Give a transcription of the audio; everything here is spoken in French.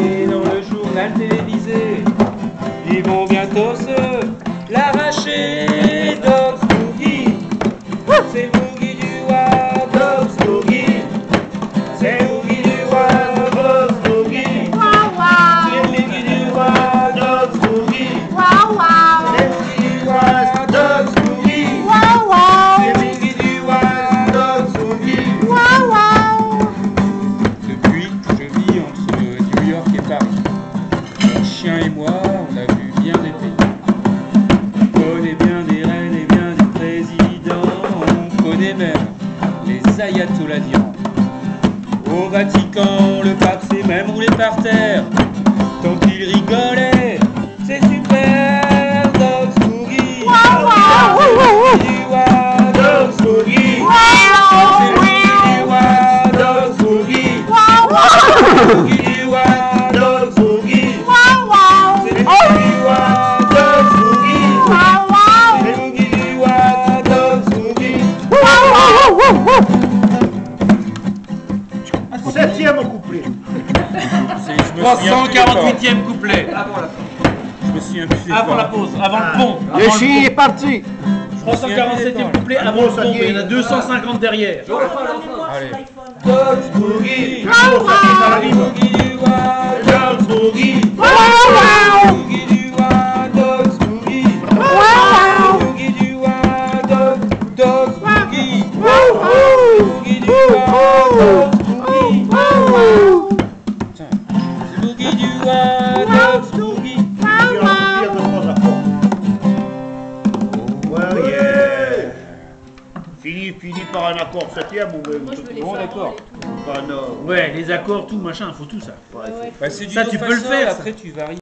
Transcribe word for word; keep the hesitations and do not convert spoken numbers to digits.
Et dans le journal télévisé, ils vont bientôt se l'arracher. Dogs Boogie, c'est le boogie du Wild Dogs Boogie. C'est le boogie du Wild Dogs Boogie. C'est le boogie du Wild Dogs Boogie. C'est le boogie du Wild Dogs Boogie. C'est le boogie du Wild Dogs Boogie. Depuis que je vis entre New York et Paris, mon chien et moi, on a vu bien des pays. On connaît bien des reines et bien des présidents. On connaît même les ayatollahs d'Iran. Au Vatican, le pape s'est même roulé par terre tant il rigolait. C'est super, Dogs Boogie. Du Wild Dogs Boogie. C'est le boogie du Wild Dogs Boogie. C'est le boogie du Wild Dogs Boogie. C'est le boogie du Wild Dogs Boogie. C'est le boogie du Wild Dogs Boogie. Septième couplet. trois cent quarante-huitième couplet. Je me suis plus Avant la pause, avant le pont. Le chien est parti. trois cent quarante-septième couplet avant le pont. Il y en a deux cent cinquante derrière. Allez. Dogs Boogie. L'amour, ça vient dans la vie. Boogie du Wild Dogs Boogie. Boogie du Wild Dogs Boogie. Boogie du Wild Dogs Dogs Boogie. Boogie du Wild Dogs Boogie. Tiens, c'est Boogie du Wild Dogs Boogie. Ouais, yeah. Fini, fini par un accord septième ou même. Moi, je veux les Bon, faire d'accord. avant, les Bah non. Ouais, les accords, tout machin, faut tout ça. Ouais, faut- Bah, c'est du Ça, do, tu fa, peux le sol, faire, ça. après tu varies.